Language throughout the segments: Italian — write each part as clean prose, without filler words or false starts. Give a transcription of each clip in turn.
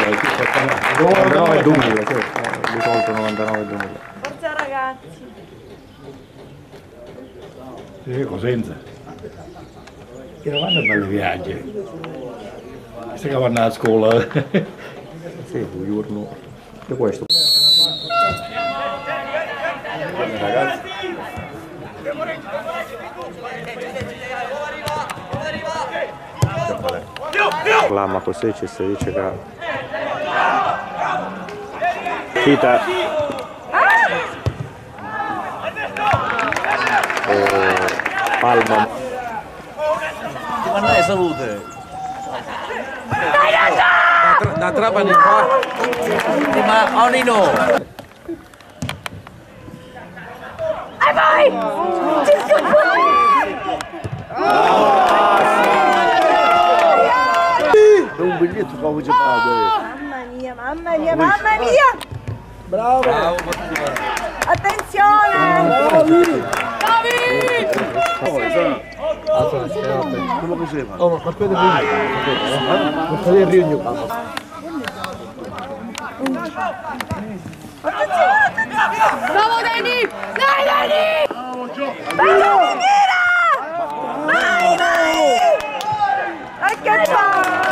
99-2000, sì, di solito 99-2000. Forza ragazzi! Sì, Cosenza. Che non vanno a belli viaggi. Questi che vanno a scuola. Sì, un giorno. Che questo? Ragazzi. Lama così ci si dice che Kita Palma Ma non è salute. Da Trapani qua. Ma Onino. E vai! Un biglietto come ci pago. Mamma mia, mamma mia, mamma mia! Bravo! Bravo. Attenzione! Come così? Oh, ma aspetta prima. Non fai il Rio papà. Bravo Dani! Dai Dani! Bravo Mira! Vai, vai! E che fa?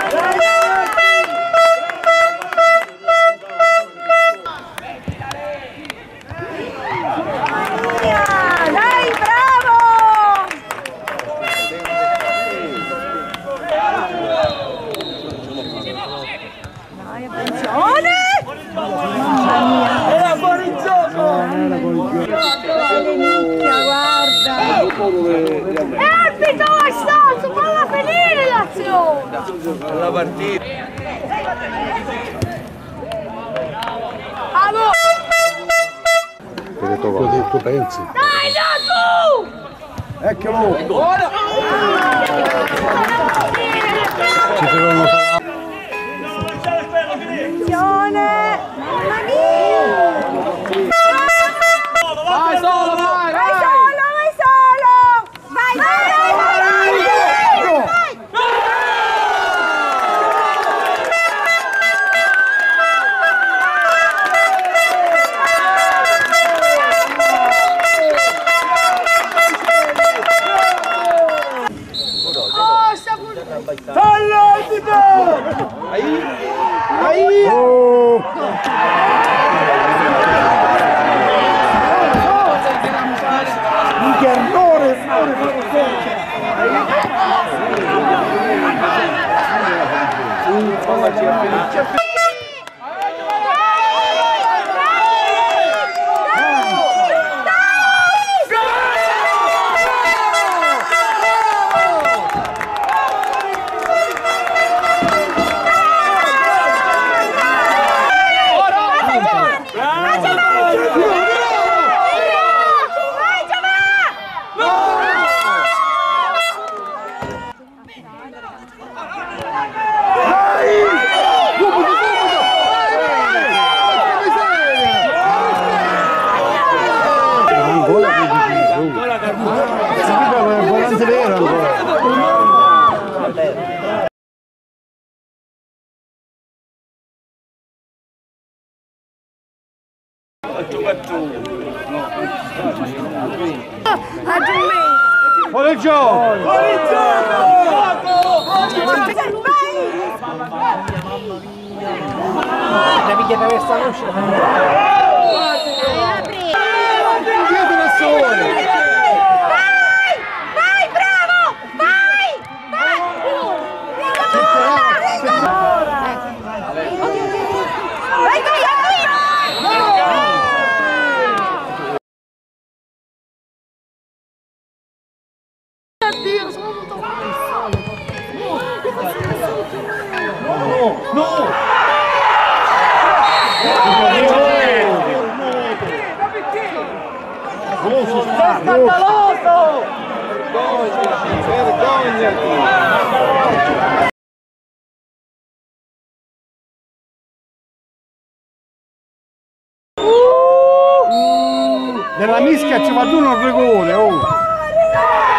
Dai, bravo! Dai, attenzione! Era fuori gioco! Minchia, guarda! Arbitro, è stato! Falla finire l'azione! La partita. Bravo! Tu pensi? Dai, tu! Eccolo! Attenzione! Mamma mia! Vai solo, vai, Vai solo, vai solo! Vai, vai, vai, vai, vai! Oh, sta pure... Che errore! Fuori gioco! Fuori gioco! La piglia da questa luce. Dietro da sole! Vai, bravo! Vai! Vai! Vai, vai, Dio, sono venuto No! scandaloso! Vergognati. Nella mischia ci va tu un rigore, oh!